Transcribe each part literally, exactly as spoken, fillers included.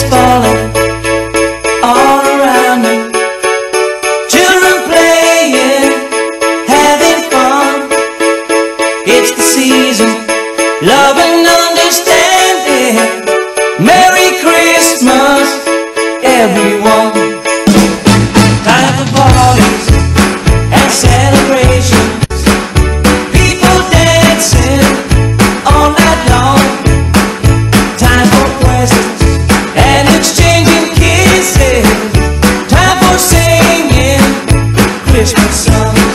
falling all around me. Children playing, having fun. It's the season, love and understanding. Merry Christmas, everyone. Time for parties and celebrations. People dancing all night long. Time for presents and exchanging kisses. Time for singing Christmas songs.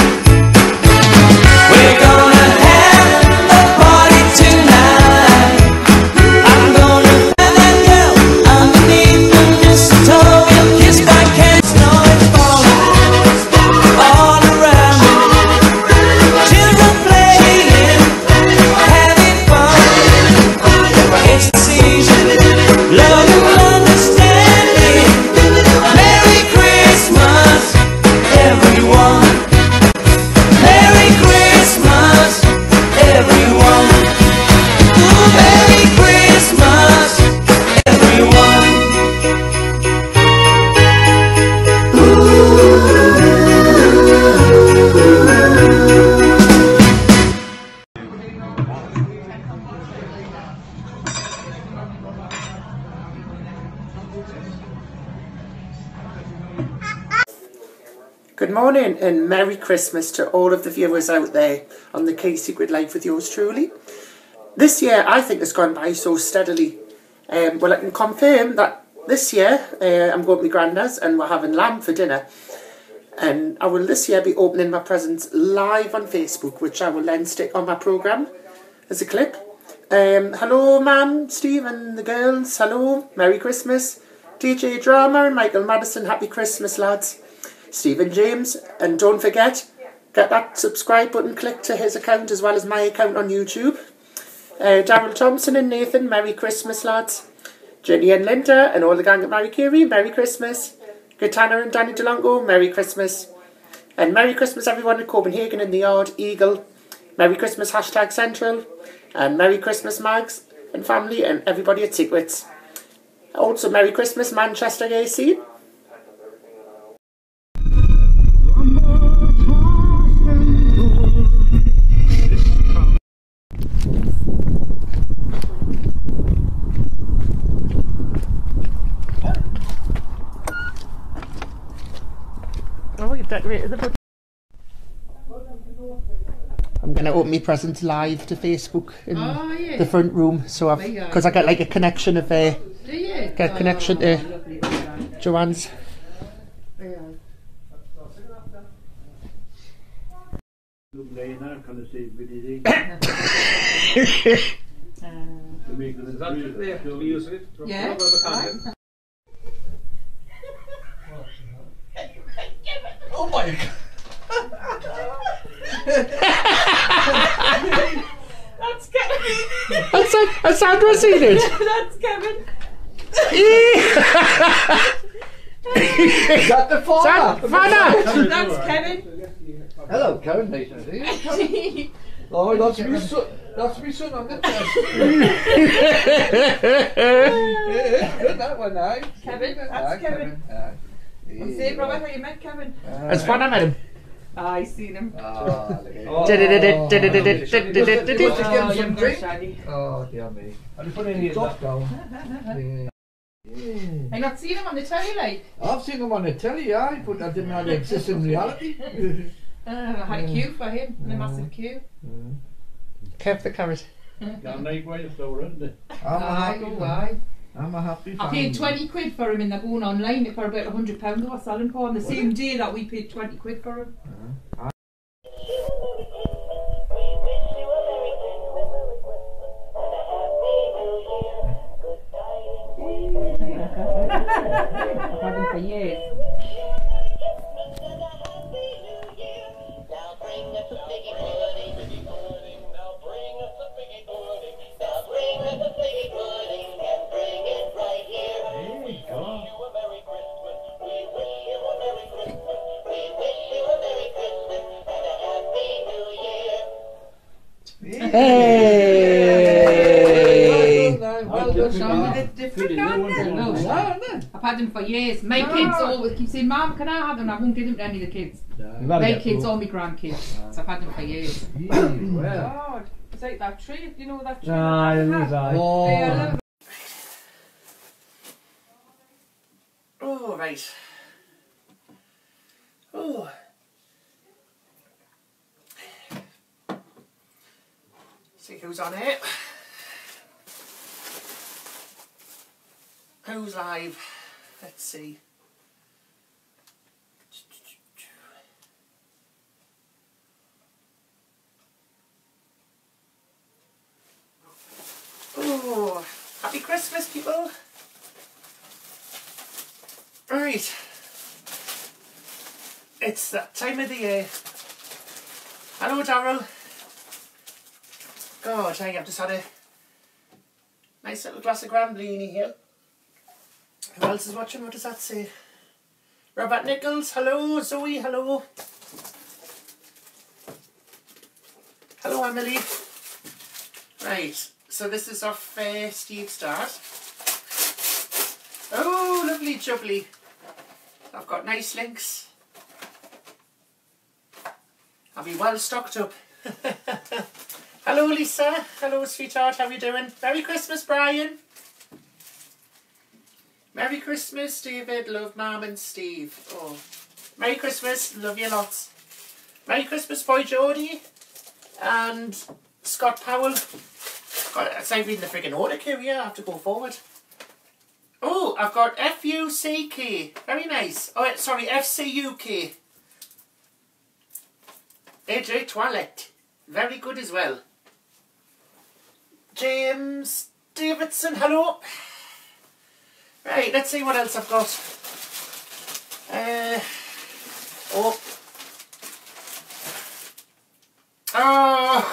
We're gonna have a party tonight. I'm gonna find that girl underneath the mistletoe and kiss my cat. Snow is falling all around me. Children playing, having fun. It's the season, love and understanding. Merry Christmas, everyone. Merry Christmas, everyone. Ooh, Merry Christmas, everyone. Good morning and Merry Christmas to all of the viewers out there on the K-Secret Life with yours truly. This year I think has gone by so steadily. Um, well, I can confirm that this year uh, I'm going to my grandad's and we're having lamb for dinner. And I will this year be opening my presents live on Facebook, which I will then stick on my programme as a clip. Um, hello Mum, Steve and the girls, hello, Merry Christmas. D J Drama and Michael Madison, Happy Christmas lads. Stephen James, and don't forget, get that subscribe button clicked to his account as well as my account on YouTube. Uh, Darryl Thompson and Nathan, Merry Christmas lads. Jenny and Linda and all the gang at Mary Curie, Merry Christmas. Gitana and Danny DeLongo, Merry Christmas. And Merry Christmas everyone in Copenhagen in the Yard, Eagle. Merry Christmas hashtag Central. And Merry Christmas Mags and family and everybody at Secrets. Also Merry Christmas Manchester A C. Oh, you've decorated the book. I'm going to open my presents live to Facebook in oh, yeah. the front room, so I've because I get like a connection of uh, Do you? get a connection oh, to lovely. Joanne's. Yeah. Oh my God. That's Kevin. That's, that's Sandra seen it. That's Kevin. Is that the father? Father! That's Kevin. Hello, Kevin. Nice to see you. Oh, that's me son. That's me son on the test. Good that one, eh? Kevin. That's Aye, Kevin. Aye. I'm saying, Robert, how you met Kevin? It's fun, I met him. I seen him. Oh, Oh, young Shaggy. oh, dear me. I just put in here. Top down. I not seen him on the telly, like. I've seen him on the telly, aye, but I didn't know they exist in reality. Uh, I had a queue for him, a massive queue. Kev the carrot. Can't make way to store, isn't it? I'm a Aye, happy oh, fan. aye. I'm a happy fan. I paid twenty quid for him and they're going online for about a hundred pounds I was selling for on the same day that we paid twenty quid for him. Uh, I've had him for years. Hey! Well done, Sean, Sean. they're different, aren't they? No, No, no, I've had them for years. My Ah. kids always keep saying, Mum, can I have them? I won't give them to any of the kids. My kids or my grandkids. So I've had them for years. Well. God, it's like that tree. You know that tree? Aye, that it they is, had? aye. Yeah, I Oh. love Oh, right. Oh. See who's on it. Who's live? Let's see. Oh, happy Christmas, people. Right. It's that time of the year. Hello, Daryl. God, I've just had a nice little glass of Gramblini here. Who else is watching? What does that say? Robert Nichols, hello. Zoe, hello. Hello, Emily. Right, so this is off uh, Steve Start. Oh, lovely jubbly. I've got nice links. I'll be well stocked up. Hello, Lisa. Hello, sweetheart. How are you doing? Merry Christmas, Brian. Merry Christmas, David. Love, Mum and Steve. Oh, Merry Christmas. Love you lots. Merry Christmas, Boy Jody. And Scott Powell. God, it's not reading the friggin' order queue here. I have to go forward. Oh, I've got F U C K. Very nice. Oh, sorry, F C U K. A J Toilette. Very good as well. James Davidson, hello. Right, let's see what else I've got. Uh, oh. Oh.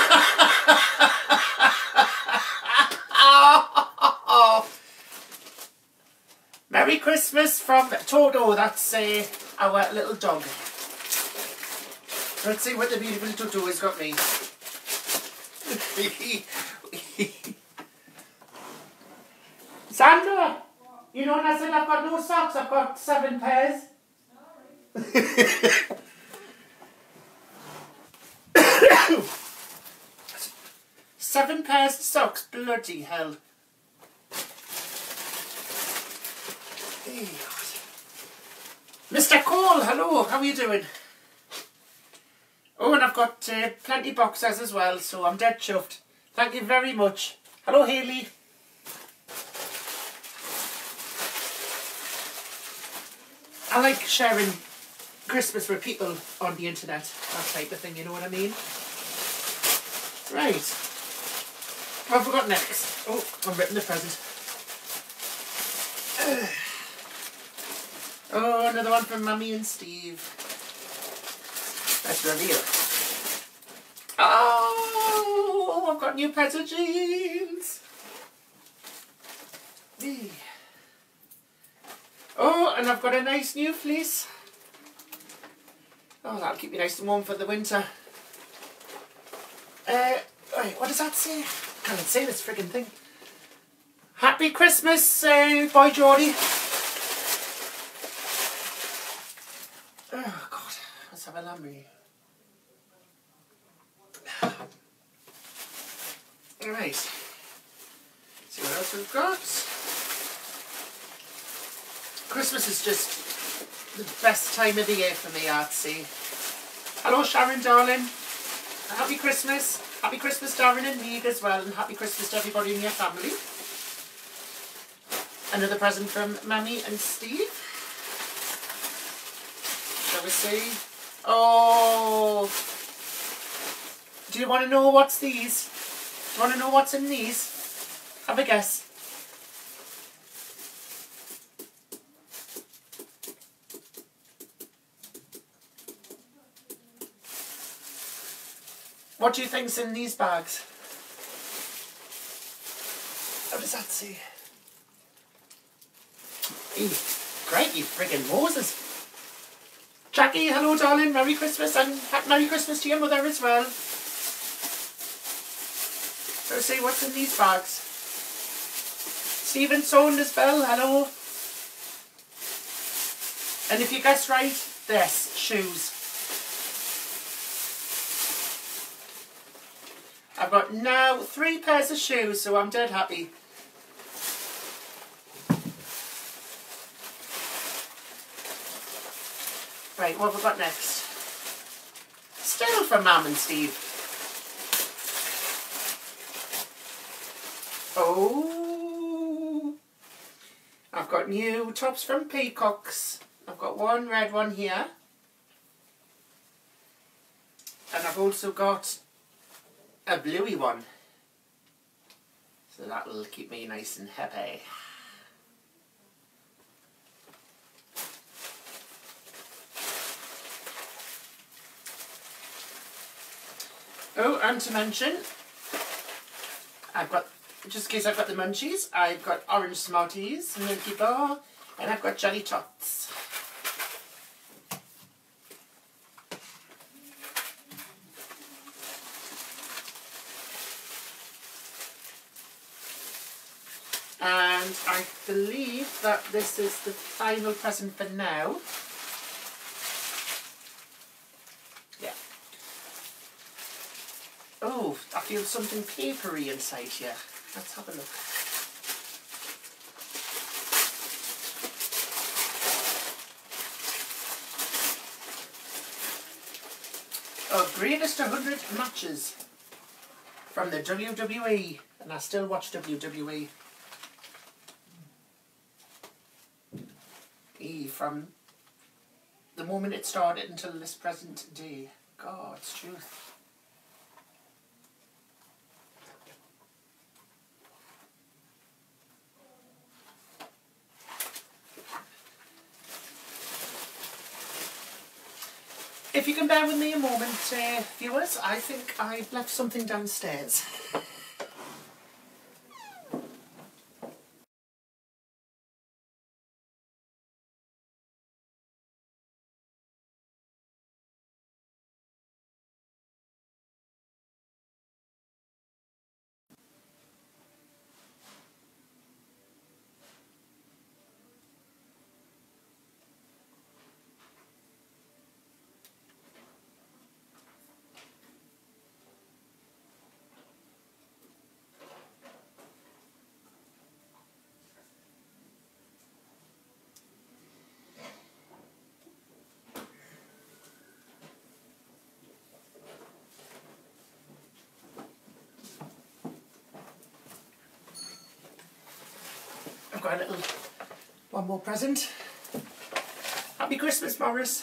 Merry Christmas from Toto. That's uh, our little dog. Let's see what the beautiful Toto has got me. Sandra, you know, I said I've got no socks. I've got seven pairs. Seven pairs of socks. Bloody hell. Mister Cole, hello, how are you doing? Oh, and I've got uh, plenty boxers as well, so I'm dead chuffed. Thank you very much. Hello, Hayley. I like sharing Christmas with people on the internet, that type of thing, you know what I mean? Right. What have I got next? Oh, I've written the present. Uh. Oh, another one from Mummy and Steve. Let's reveal. Oh, I've got new pairs of jeans. Eee. Oh, and I've got a nice new fleece. Oh, that'll keep me nice and warm for the winter. Uh, wait, what does that say? I can't say this friggin' thing. Happy Christmas, uh, Boy Geordie. Oh, God. Let's have a lamby. Alright. See what else we've got. Christmas is just the best time of the year for me, I'd say. Hello, Sharon, darling. Happy Christmas. Happy Christmas, Darren and Mead as well. And happy Christmas to everybody in your family. Another present from Mammy and Steve. Shall we see? Oh. Do you want to know what's these? Do you want to know what's in these? Have a guess. What do you think's in these bags? What does that say? Hey, great, you friggin' Moses. Jackie, hello darling, Merry Christmas, and Merry Christmas to your mother as well. Let's see what's in these bags. Stephen Saundersville, hello. And if you guess right, this, shoes. I've got now three pairs of shoes, so I'm dead happy. Right, what have we got next? Still from Mam and Steve. Oh, I've got new tops from Peacocks. I've got one red one here. And I've also got a bluey one. So that'll keep me nice and happy. Oh, and to mention, I've got, just in case I've got the munchies, I've got orange Smarties, Milky Bar, and I've got Jelly Tots. And I believe that this is the final present for now. Yeah. Oh, I feel something papery inside here. Let's have a look. Oh, greatest one hundred matches from the W W E. And I still watch W W E. E from the moment it started until this present day. God's truth. If you can bear with me a moment, uh, viewers, I think I've left something downstairs. I've got a little, one more present. Happy Christmas, Morris.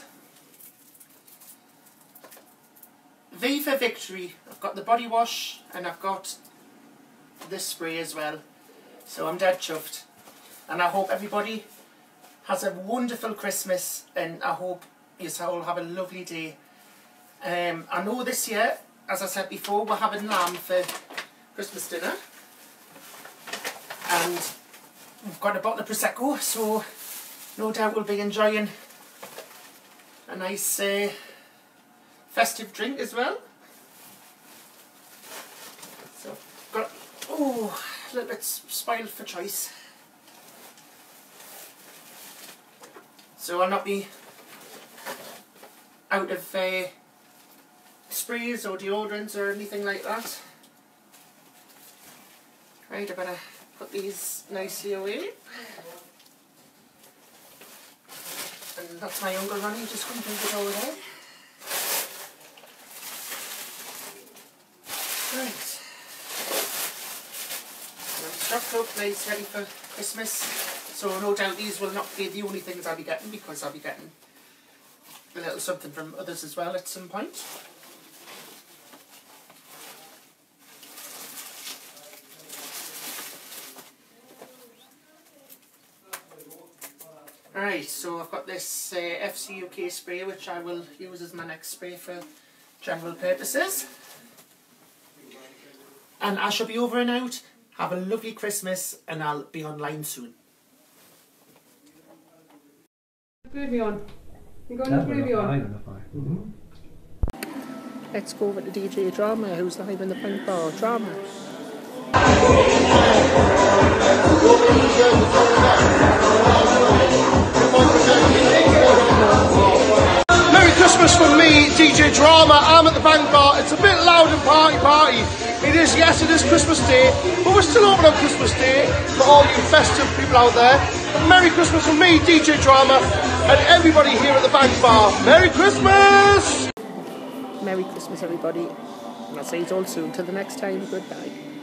V for Victory. I've got the body wash and I've got this spray as well. So I'm dead chuffed. And I hope everybody has a wonderful Christmas and I hope you all have a lovely day. Um, I know this year, as I said before, we're having lamb for Christmas dinner. And we've got a bottle of Prosecco, so no doubt we'll be enjoying a nice uh, festive drink as well. So, got, oh, a little bit spoiled for choice. So I'll not be out of uh, sprays or deodorants or anything like that. Right, I better put these nicely away. And that's my younger Ronnie just come through the door there. Right. And I'm stocked up, nice, ready for Christmas. So no doubt these will not be the only things I'll be getting because I'll be getting a little something from others as well at some point. Right, so I've got this uh, F C U K spray which I will use as my next spray for general purposes. And I shall be over and out. Have a lovely Christmas and I'll be online soon. Gravy on. You got any gravy on? Mm-hmm. Let's go over to D J Drama, who's live in the Pink Bar. Drama. Bank Bar. It's a bit loud and party party. It is, yes, it is Christmas Day, but we're still open on Christmas Day for all you festive people out there. But Merry Christmas from me, D J Drama, and everybody here at the Bank Bar. Merry Christmas! Merry Christmas, everybody. And I'll see you all soon. Till the next time, goodbye.